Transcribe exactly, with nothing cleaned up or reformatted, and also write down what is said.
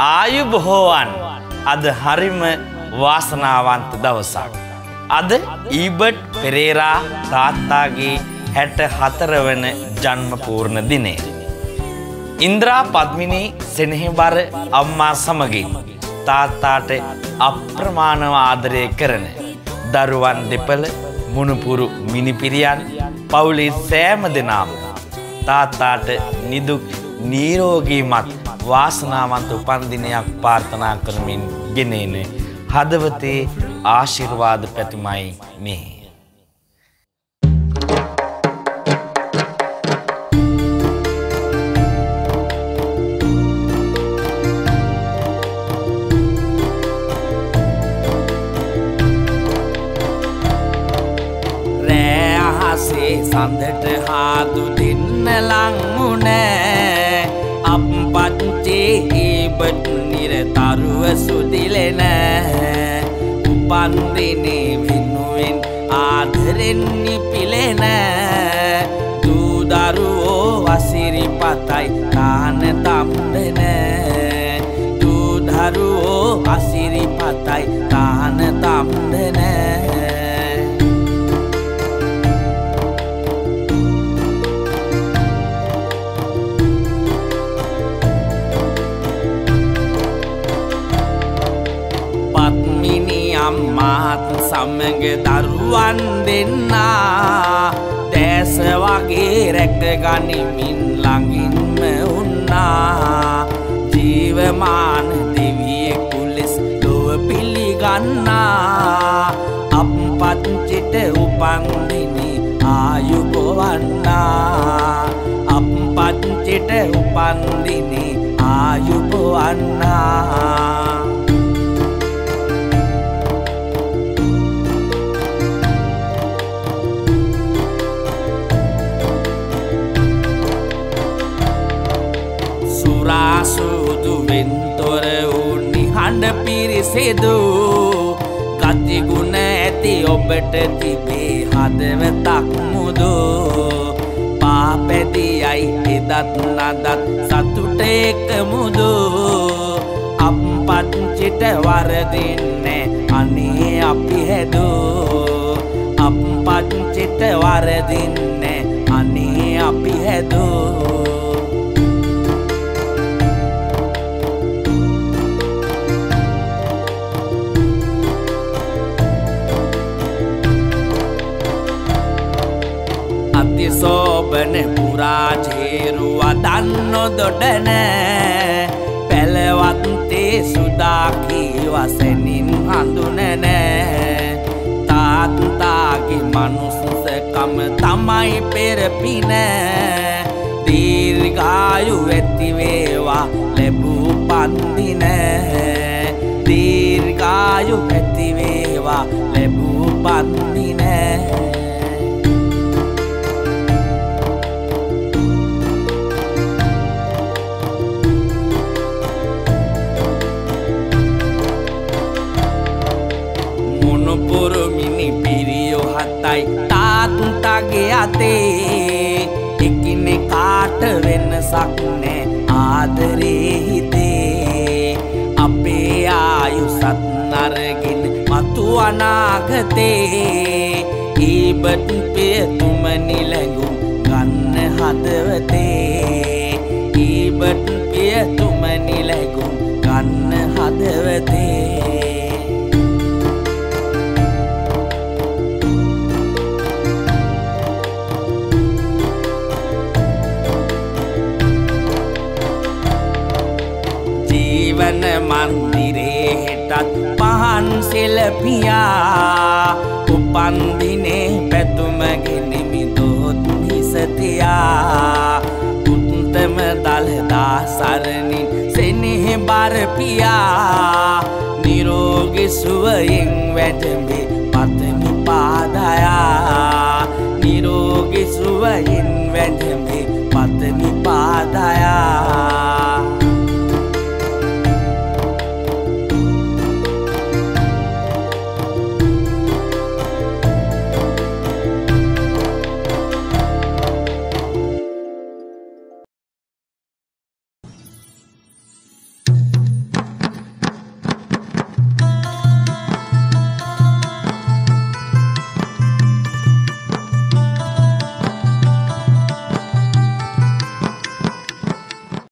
ආයුබෝවන් අද හරිම වාසනාවන්ත දවසක්. අද ඊබට් පෙරේරා තාත්තාගේ හැට හතර වන ජන්ම පූර්ණ දිනය. ඉන්ද්‍රා පද්මිනී සෙනෙහබර අම්මා සමගින් තාත්තාට අප්‍රමාණව ආදරය කරන දරුවන් දෙපළ මුණුපුරු මිනිපිරියන් පවුලේ සෑම දෙනාම තාත්තාට නිදුක් නිරෝගීමත් වාසනාවන්ත උපන්දිනයක් ප්‍රාර්ථනා කරමින් ගෙනෙන හදවතේ ආශිර්වාද පැතුමයි මේ. රෑ අහසේ සඳට හාදු දෙන්න ලංමුණෑ අප්පච්චේ ඊබට් නිරතරුව සුදිලෙන උපන්දිනේ වෙනුවෙන් ආදරෙන් නිපිලෙන දූ දරුවෝ අසිරිපතයි තාන තම්දන දූ දරුවෝ අසිරිපතයි තාන තම්දන අම්මාත් සමග දරුවන් දෙන්නා දැස වගේ රැක ගනිමින් ළඟින්ම උන්නා ජීවමාන දෙවියෙකු ලෙස ලොව පිළිගන්නා අප්පච්චිට උපන්දිනේ ආයුබෝවන්නා අප්පච්චිට උපන්දිනේ ආයුබෝවන්නා සුදු වෙන්තොර වූ නිහඬ පිරිසෙදු ගතිගුණ ඇති ඔබට තිබේ හදවතක් මුදු පාපැදියයි එදත් නදත් සතුට එකමුදු අප්පච්චිට වරදින්නේ අනේ අපි හැදු අප්පච්චිට වරදින්නේ අනේ අපි හැදු සෝබන පුරාජේරු වදන් නොදොඩන පැලවත්තේ සුදාකී වසනින් හඳුනන තාත්තාගේ මනුස්සකම තමයි පෙරපින දීර්ඝායු ඇතිවේවා ලැබූ පන්දින දීර්ඝායු ඇතිවේවා ලැබූ පන්දින මුණුපුරු මිනිපිරියෝ හතයි තාත්තාගේ අතේ එකිනෙකාට වෙනසක් නෑ ආදරේ හිතේ අපේ ආයුසත් නරගෙන මතු අනාගතේ ඊබට් පියතුමනි ලැඟුම් ගන්න හදවතේ ඊබට් පියතුමනි ලැඟුම් ගන්න හදවතේ ජීවන මන්දිරේ හෙටත් පහන් සෙලපියා උපන්දිනේ පැතුම ගෙනෙමි දොත් හිසතියා උත්තම දළදා සරණින් සෙනෙහ බර පියා නිරෝගී සුවයෙන් වැඩමේ පතමි පාදයා නිරෝගී සුවයෙන් වැඩමේ පතමි පාදයා